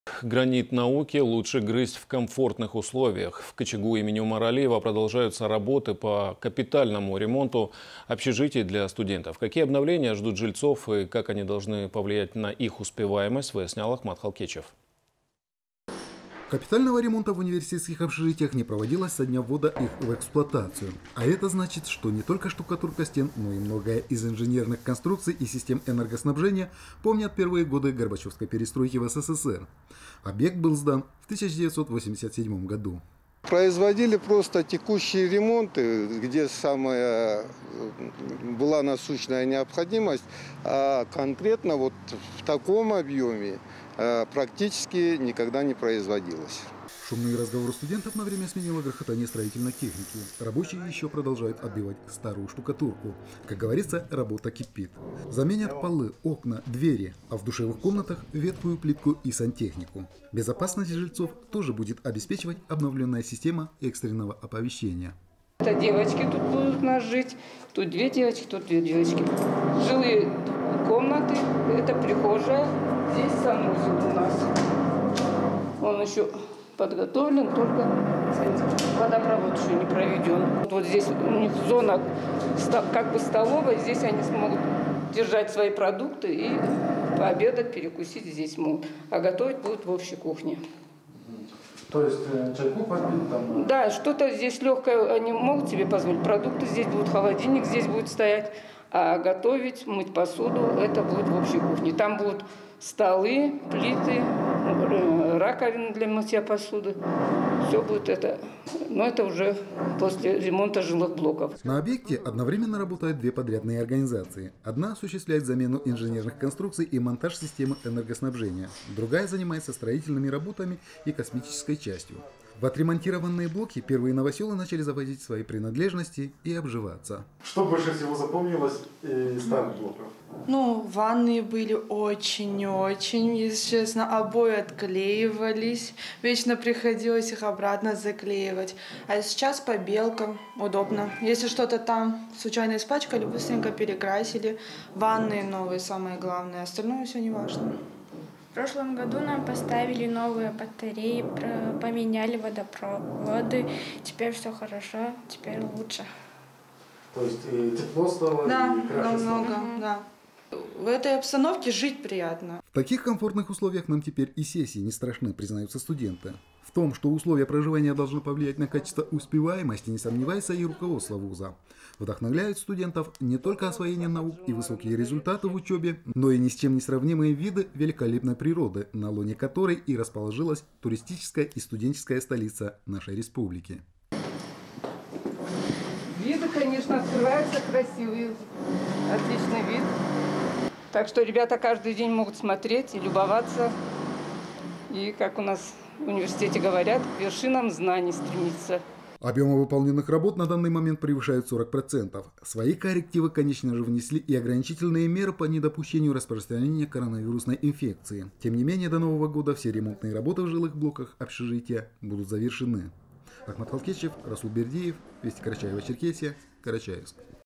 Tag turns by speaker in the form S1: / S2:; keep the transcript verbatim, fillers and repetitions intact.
S1: Гранит науки лучше грызть в комфортных условиях. В Кочегу имени Умара Алиева продолжаются работы по капитальному ремонту общежитий для студентов. Какие обновления ждут жильцов и как они должны повлиять на их успеваемость, выяснял Ахмат Халкичев.
S2: Капитального ремонта в университетских общежитиях не проводилось со дня ввода их в эксплуатацию. А это значит, что не только штукатурка стен, но и многое из инженерных конструкций и систем энергоснабжения помнят первые годы Горбачевской перестройки в СССР. Объект был сдан в тысяча девятьсот восемьдесят седьмом году.
S3: Производили просто текущие ремонты, где самая была насущная необходимость, а конкретно вот в таком объеме практически никогда не производилось.
S2: Шумные разговоры студентов на время сменило грохотание строительной техники. Рабочие еще продолжают отбивать старую штукатурку. Как говорится, работа кипит. Заменят полы, окна, двери, а в душевых комнатах ветхую плитку и сантехнику. Безопасность жильцов тоже будет обеспечивать обновленная система экстренного оповещения.
S4: Это девочки тут будут у нас жить. Тут две девочки, тут две девочки. Жилые комнаты, это прихожая. Здесь санузел у нас. Он еще подготовлен, только водопровод еще не проведен. Вот здесь у них зона как бы столовая, здесь они смогут держать свои продукты и пообедать, перекусить здесь могут. А готовить будут в общей кухне.
S5: То есть чайку попить там?
S4: Да, что-то здесь легкое они могут себе позволить. Продукты здесь будут, холодильник здесь будет стоять. А готовить, мыть посуду, это будет в общей кухне. Там будут столы, плиты, раковины для мытья посуды. Все будет это. Но это уже после ремонта жилых блоков.
S2: На объекте одновременно работают две подрядные организации. Одна осуществляет замену инженерных конструкций и монтаж системы энергоснабжения. Другая занимается строительными работами и космической частью. В отремонтированные блоки первые новоселы начали завозить свои принадлежности и обживаться.
S5: Что больше всего запомнилось из старых блоков?
S6: Ну, ванные были очень-очень, если честно, обои отклеивались, вечно приходилось их обратно заклеивать. А сейчас побелка, удобно. Если что-то там случайно испачкали, быстренько перекрасили. Ванные новые, самое главное, остальное все не важно.
S7: В прошлом году нам поставили новые батареи, поменяли водопроводы. Теперь все хорошо, теперь лучше.
S5: То есть и тепло стало,
S6: да,
S5: и краше стало?
S6: намного, да. В этой обстановке жить приятно.
S2: В таких комфортных условиях нам теперь и сессии не страшны, признаются студенты. В том, что условия проживания должны повлиять на качество успеваемости, не сомневается и руководство вуза. Вдохновляют студентов не только освоение наук и высокие результаты в учебе, но и ни с чем не сравнимые виды великолепной природы, на лоне которой и расположилась туристическая и студенческая столица нашей республики.
S4: Виды, конечно, открываются красивые. Отличный вид. Так что ребята каждый день могут смотреть и любоваться. И, как у нас в университете говорят, к вершинам знаний стремиться.
S2: Объемы выполненных работ на данный момент превышают сорок процентов. Свои коррективы, конечно же, внесли и ограничительные меры по недопущению распространения коронавирусной инфекции. Тем не менее, до Нового года все ремонтные работы в жилых блоках общежития будут завершены. Ахмат Халкичев, Расул Бердиев, Вести Карачаева-Черкесия, Карачаевск.